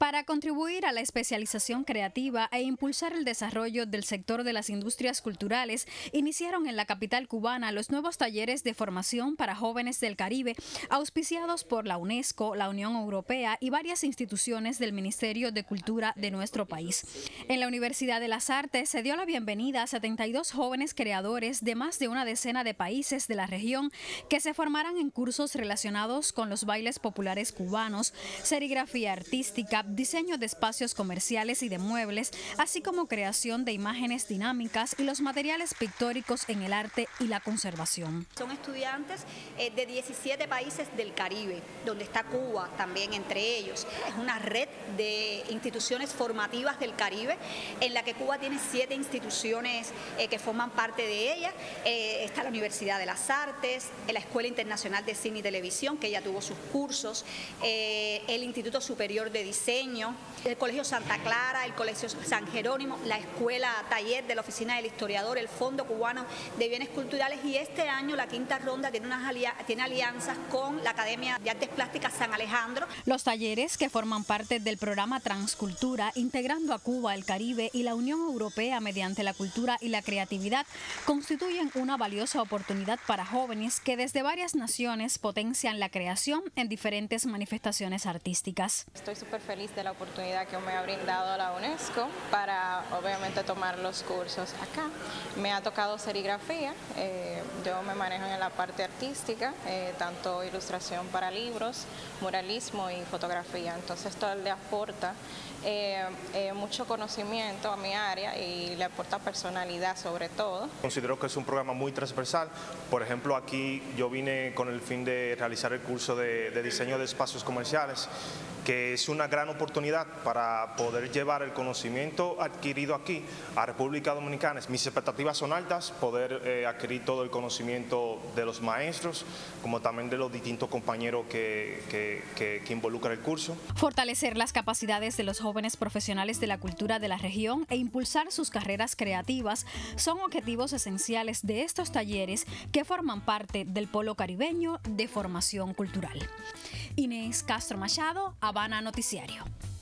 Para contribuir a la especialización creativa e impulsar el desarrollo del sector de las industrias culturales, iniciaron en la capital cubana los nuevos talleres de formación para jóvenes del Caribe, auspiciados por la UNESCO, la Unión Europea y varias instituciones del Ministerio de Cultura de nuestro país. En la Universidad de las Artes se dio la bienvenida a 72 jóvenes creadores de más de una decena de países de la región que se formarán en cursos relacionados con los bailes populares cubanos, serigrafía artística, diseño de espacios comerciales y de muebles, así como creación de imágenes dinámicas y los materiales pictóricos en el arte y la conservación. Son estudiantes de 17 países del Caribe, donde está Cuba también entre ellos. Es una red de instituciones formativas del Caribe, en la que Cuba tiene 7 instituciones que forman parte de ella. Está la Universidad de las Artes, la Escuela Internacional de Cine y Televisión, que ya tuvo sus cursos, el Instituto Superior de Diseño, el Colegio Santa Clara, el Colegio San Jerónimo, la Escuela Taller de la Oficina del Historiador, el Fondo Cubano de Bienes Culturales, y este año la quinta ronda tiene alianzas con la Academia de Artes Plásticas San Alejandro. Los talleres, que forman parte del programa Transcultura, integrando a Cuba, el Caribe y la Unión Europea mediante la cultura y la creatividad, constituyen una valiosa oportunidad para jóvenes que desde varias naciones potencian la creación en diferentes manifestaciones artísticas. Estoy súper feliz de la oportunidad que me ha brindado la UNESCO para obviamente tomar los cursos acá. Me ha tocado serigrafía, yo me manejo en la parte artística, tanto ilustración para libros, muralismo y fotografía, entonces esto le aporta mucho conocimiento a mi área y le aporta personalidad sobre todo. Considero que es un programa muy transversal. Por ejemplo, aquí yo vine con el fin de realizar el curso de diseño de espacios comerciales, que es una gran oportunidad para poder llevar el conocimiento adquirido aquí a República Dominicana. Mis expectativas son altas, poder adquirir todo el conocimiento de los maestros, como también de los distintos compañeros que involucran el curso. Fortalecer las capacidades de los jóvenes profesionales de la cultura de la región e impulsar sus carreras creativas son objetivos esenciales de estos talleres que forman parte del Polo Caribeño de Formación Cultural. Inés Castro Machado, Habana Noticiario.